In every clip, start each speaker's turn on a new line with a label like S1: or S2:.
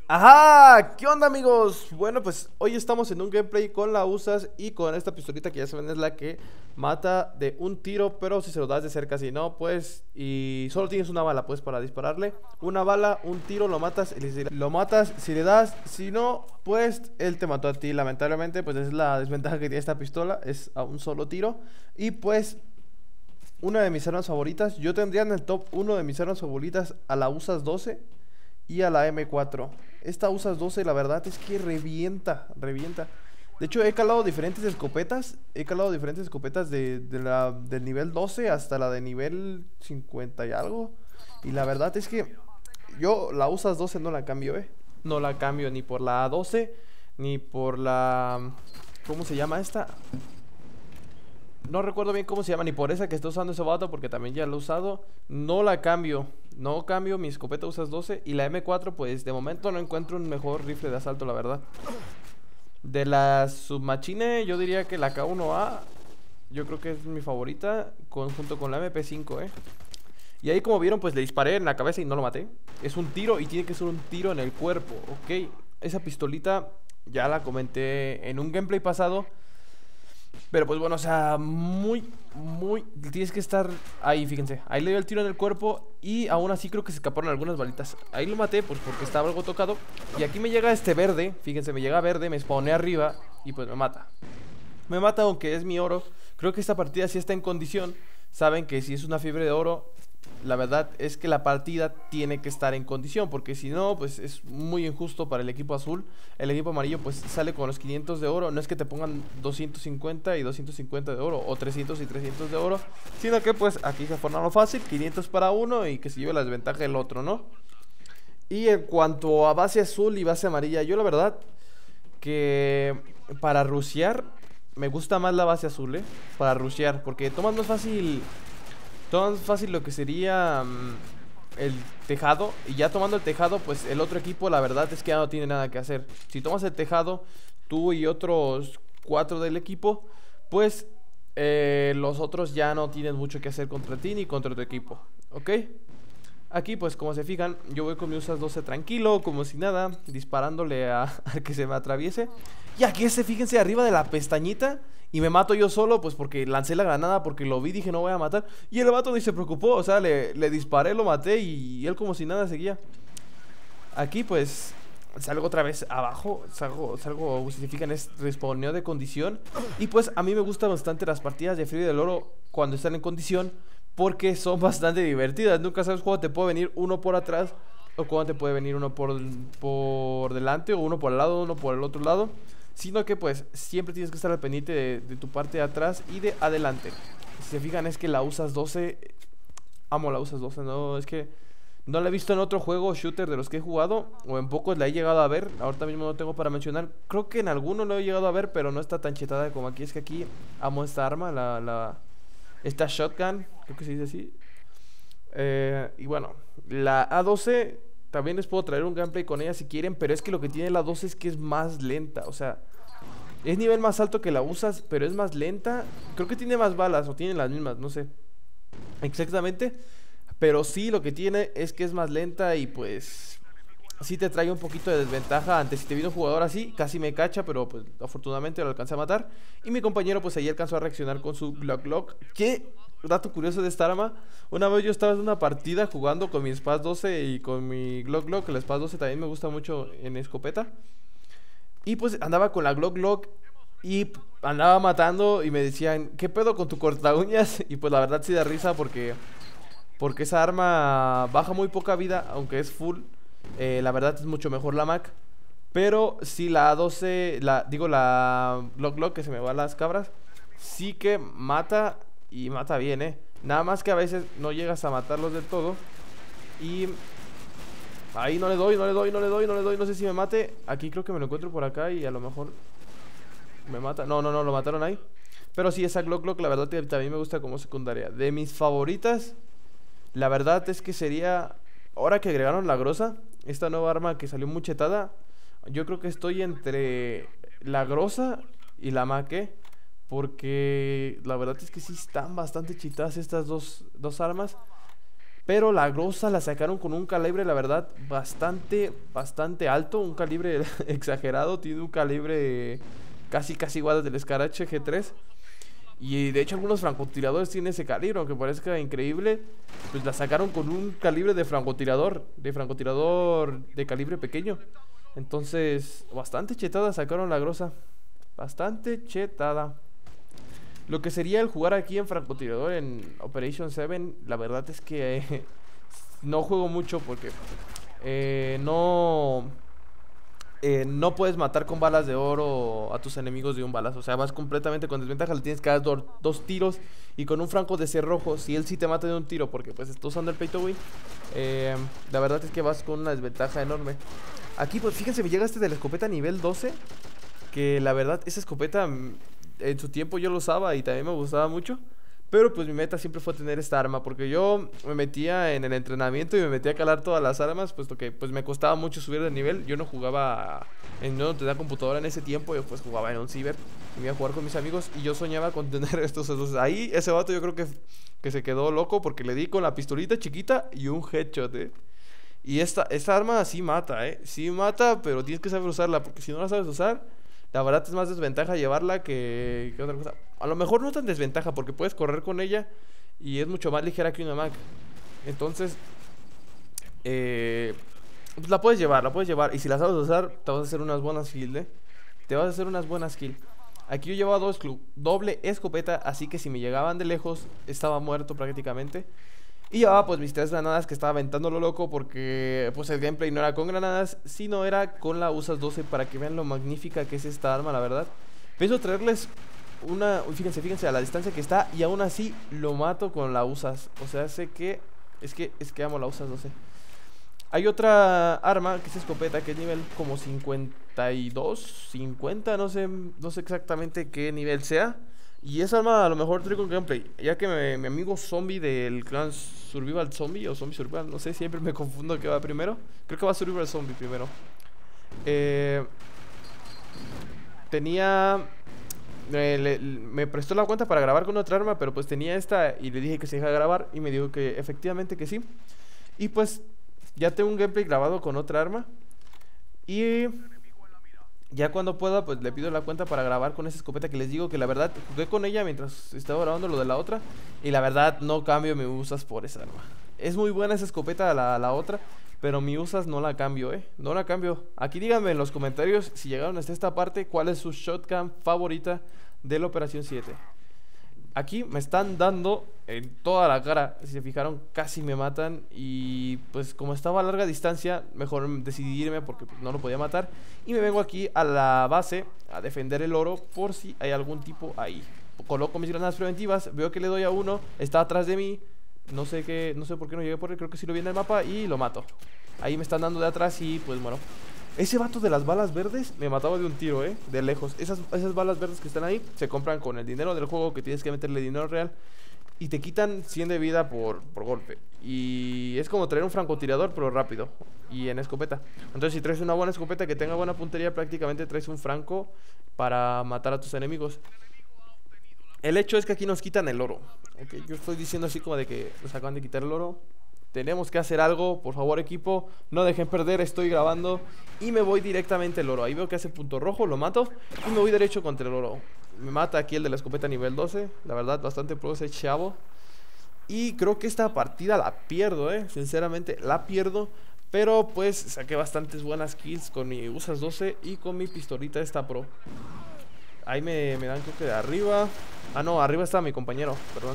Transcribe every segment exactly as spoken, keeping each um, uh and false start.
S1: Ajá, ¿qué onda amigos? Bueno, pues hoy estamos en un gameplay con la USAS y con esta pistolita que ya saben es la que mata de un tiro, pero si se lo das de cerca, si no, pues, y solo tienes una bala, pues, para dispararle. Una bala, un tiro, lo matas, y si lo matas, si le das, si no, pues, él te mató a ti. Lamentablemente, pues, es la desventaja que tiene esta pistola, es a un solo tiro. Y pues, una de mis armas favoritas, yo tendría en el top uno de mis armas favoritas a la USAS doce y a la M cuatro. Esta USAS doce la verdad es que revienta, revienta. De hecho he calado diferentes escopetas. He calado diferentes escopetas de, de la, del nivel doce hasta la de nivel cincuenta y algo. Y la verdad es que yo la USAS doce no la cambio, eh No la cambio ni por la doce, ni por la... ¿Cómo se llama esta? No recuerdo bien cómo se llama, ni por esa que está usando ese vato, porque también ya lo he usado. No la cambio, no cambio mi escopeta USAS doce. Y la M cuatro, pues de momento no encuentro un mejor rifle de asalto, la verdad. De la Submachine, yo diría que la K uno A, yo creo que es mi favorita, con, junto con la M P cinco, eh Y ahí, como vieron, pues le disparé en la cabeza y no lo maté. Es un tiro y tiene que ser un tiro en el cuerpo, ok. Esa pistolita ya la comenté en un gameplay pasado. Pero pues bueno, o sea, muy, muy... Tienes que estar ahí, fíjense. Ahí le dio el tiro en el cuerpo y aún así creo que se escaparon algunas balitas. Ahí lo maté, pues porque estaba algo tocado. Y aquí me llega este verde, fíjense, me llega verde, me spawné arriba y pues me mata. Me mata aunque es mi oro. Creo que esta partida sí está en condición. Saben que si es una fiebre de oro, la verdad es que la partida tiene que estar en condición, porque si no, pues es muy injusto para el equipo azul. El equipo amarillo pues sale con los quinientos de oro. No es que te pongan doscientos cincuenta y doscientos cincuenta de oro, o trescientos y trescientos de oro, sino que pues aquí se forma lo fácil, quinientos para uno y que se lleve la desventaja el otro, ¿no? Y en cuanto a base azul y base amarilla, yo la verdad que para rushear me gusta más la base azul, ¿eh? Para rushear, porque tomas más fácil... Todo más fácil lo que sería um, el tejado. Y ya tomando el tejado, pues el otro equipo la verdad es que ya no tiene nada que hacer. Si tomas el tejado, tú y otros cuatro del equipo, pues eh, los otros ya no tienen mucho que hacer contra ti ni contra tu equipo, ¿ok? Aquí pues como se fijan, yo voy con mi USAS doce tranquilo, como si nada, disparándole a, a que se me atraviese. Y aquí este, fíjense, arriba de la pestañita. Y me mato yo solo, pues porque lancé la granada, porque lo vi, dije no voy a matar. Y el vato ni se preocupó, o sea, le, le disparé, lo maté y él como si nada seguía. Aquí pues salgo otra vez abajo, salgo, salgo, si se fijan, es respawneo de condición. Y pues a mí me gustan bastante las partidas de Fiebre del Oro cuando están en condición, porque son bastante divertidas. Nunca sabes cuándo te puede venir uno por atrás, o cuándo te puede venir uno por, por delante, o uno por el lado, uno por el otro lado. Sino que pues siempre tienes que estar al pendiente de, de tu parte de atrás y de adelante. Si se fijan es que la USAS doce, amo la USAS doce, no, es que no la he visto en otro juego shooter de los que he jugado, o en pocos la he llegado a ver. Ahorita mismo no tengo para mencionar. Creo que en alguno lo he llegado a ver, pero no está tan chetada como aquí. Es que aquí amo esta arma, la, la esta shotgun, creo que se dice así. eh, Y bueno, la A doce... También les puedo traer un gameplay con ella si quieren, pero es que lo que tiene la doce es que es más lenta, o sea, es nivel más alto que la USAS, pero es más lenta. Creo que tiene más balas, o tiene las mismas, no sé exactamente, pero sí, lo que tiene es que es más lenta y pues sí te trae un poquito de desventaja. Antes, si te viene un jugador así, casi me cacha, pero pues afortunadamente lo alcancé a matar. Y mi compañero pues ahí alcanzó a reaccionar con su Glock Glock. ¿Qué? Dato curioso de esta arma: una vez yo estaba en una partida jugando con mi SPAS doce y con mi Glock Glock. La SPAS doce también me gusta mucho en escopeta. Y pues andaba con la Glock Glock y andaba matando y me decían, ¿qué pedo con tu corta uñas? Y pues la verdad sí da risa porque Porque esa arma baja muy poca vida, aunque es full. eh, La verdad es mucho mejor la Mac. Pero sí, la A doce, la, digo la Glock Glock, que se me van las cabras, sí que mata, y mata bien, eh nada más que a veces no llegas a matarlos del todo. Y ahí no le doy, no le doy, no le doy, no le doy. No sé si me mate. Aquí creo que me lo encuentro por acá y a lo mejor me mata. No, no, no, lo mataron ahí. Pero sí, esa Glock Glock la verdad también me gusta como secundaria. De mis favoritas, la verdad es que sería, ahora que agregaron la Groza, esta nueva arma que salió muy chetada, yo creo que estoy entre la Groza y la Maque, porque la verdad es que sí están bastante chitadas estas dos, dos armas. Pero la Groza la sacaron con un calibre, la verdad, bastante, bastante alto. Un calibre exagerado. Tiene un calibre casi, casi igual al del Scarache G tres. Y de hecho algunos francotiradores tienen ese calibre, aunque parezca increíble. Pues la sacaron con un calibre de francotirador. De francotirador de calibre pequeño. Entonces, bastante chetada sacaron la Groza. Bastante chetada. Lo que sería el jugar aquí en francotirador en Operation siete, la verdad es que eh, no juego mucho porque eh, no eh, no puedes matar con balas de oro a tus enemigos de un balazo. O sea, vas completamente con desventaja, le tienes que dar do dos tiros. Y con un franco de cerrojo, si él sí te mata de un tiro porque pues estás usando el pay to win, eh, la verdad es que vas con una desventaja enorme. Aquí pues fíjense, me llega este de la escopeta nivel doce, que la verdad esa escopeta en su tiempo yo lo usaba y también me gustaba mucho. Pero pues mi meta siempre fue tener esta arma, porque yo me metía en el entrenamiento y me metía a calar todas las armas, puesto que pues me costaba mucho subir de nivel. Yo no jugaba en, no tenía computadora en ese tiempo, yo pues jugaba en un ciber y me iba a jugar con mis amigos y yo soñaba con tener estos. Entonces ahí ese vato yo creo que, que se quedó loco porque le di con la pistolita chiquita y un headshot, eh. Y esta, esta arma sí mata, eh, sí mata, pero tienes que saber usarla, porque si no la sabes usar, la verdad es más desventaja llevarla que, que otra cosa. A lo mejor no tan desventaja porque puedes correr con ella y es mucho más ligera que una Mac. Entonces, eh, pues la puedes llevar, la puedes llevar. Y si la sabes usar, te vas a hacer unas buenas kills, ¿eh? Te vas a hacer unas buenas kills. Aquí yo llevaba dos doble escopeta, así que si me llegaban de lejos, estaba muerto prácticamente. Y llevaba pues mis tres granadas que estaba aventando lo loco, porque pues el gameplay no era con granadas, sino era con la U S A doce, para que vean lo magnífica que es esta arma, la verdad. Pienso traerles una, fíjense, fíjense a la distancia que está, y aún así lo mato con la U S A. O sea, sé que, es que, es que amo la U S A doce. Hay otra arma que es escopeta, que es nivel como cincuenta y dos, cincuenta, no sé, no sé exactamente qué nivel sea. Y esa arma a lo mejor traigo un gameplay, ya que me, mi amigo zombie del clan Survival Zombie o Zombie Survival, no sé, siempre me confundo qué va primero. Creo que va Survival Zombie primero. Eh, tenía... Me, le, me prestó la cuenta para grabar con otra arma, pero pues tenía esta y le dije que se dejara grabar y me dijo que efectivamente que sí. Y pues ya tengo un gameplay grabado con otra arma. Y... ya cuando pueda, pues le pido la cuenta para grabar con esa escopeta, que les digo que la verdad jugué con ella mientras estaba grabando lo de la otra. Y la verdad no cambio mi U S A por esa arma. Es muy buena esa escopeta, la, la otra, pero mi U S A no la cambio, eh. No la cambio. Aquí díganme en los comentarios, si llegaron hasta esta parte, cuál es su shotgun favorita de la Operación siete. Aquí me están dando en toda la cara. Si se fijaron, casi me matan. Y pues como estaba a larga distancia, mejor decidí irme porque pues, no lo podía matar. Y me vengo aquí a la base a defender el oro por si hay algún tipo ahí. Coloco mis granadas preventivas, veo que le doy a uno, está atrás de mí. No sé qué, no sé por qué no llegué por él, creo que sí lo vi en el mapa y lo mato. Ahí me están dando de atrás y pues bueno. Ese vato de las balas verdes me mataba de un tiro, eh, de lejos. Esas, esas balas verdes que están ahí se compran con el dinero del juego, que tienes que meterle dinero real. Y te quitan cien de vida por, por golpe. Y es como traer un francotirador, pero rápido. Y en escopeta. Entonces si traes una buena escopeta que tenga buena puntería, prácticamente traes un franco para matar a tus enemigos. El hecho es que aquí nos quitan el oro. Okay, yo estoy diciendo así como de que nos acaban de quitar el oro. Tenemos que hacer algo, por favor equipo, no dejen perder, estoy grabando. Y me voy directamente al oro. Ahí veo que hace punto rojo, lo mato y me voy derecho contra el oro. Me mata aquí el de la escopeta nivel doce. La verdad, bastante pro ese chavo. Y creo que esta partida la pierdo, eh sinceramente la pierdo. Pero pues saqué bastantes buenas kills con mi U S A doce y con mi pistolita esta pro. Ahí me, me dan creo que de arriba. Ah no, arriba está mi compañero, perdón.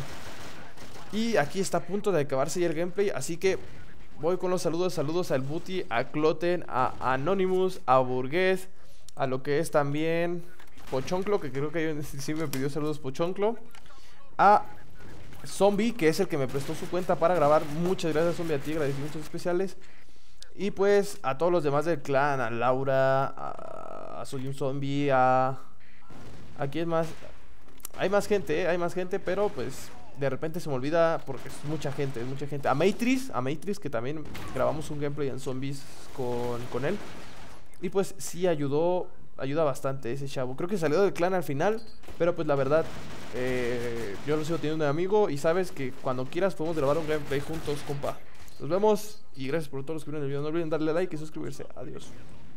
S1: Y aquí está a punto de acabarse ya el gameplay, así que voy con los saludos. Saludos al Buti, a Cloten, a Anonymous, a Burgués, a lo que es también Pochonclo, que creo que sí me pidió saludos Pochonclo. A Zombie, que es el que me prestó su cuenta para grabar. Muchas gracias Zombie, a ti, agradecimientos especiales. Y pues a todos los demás del clan, a Laura, a, a Soy un Zombie, a... Aquí es más... Hay más gente, ¿eh? Hay más gente, pero pues... de repente se me olvida porque es mucha gente, es mucha gente. A Matrix, a Matrix, que también grabamos un gameplay en zombies con, con él. Y pues sí ayudó ayuda bastante ese chavo. Creo que salió del clan al final, pero pues la verdad, eh, yo lo sigo teniendo de amigo y sabes que cuando quieras podemos grabar un gameplay juntos, compa. Nos vemos y gracias por todos los que vieron el video. No olviden darle like y suscribirse. Adiós.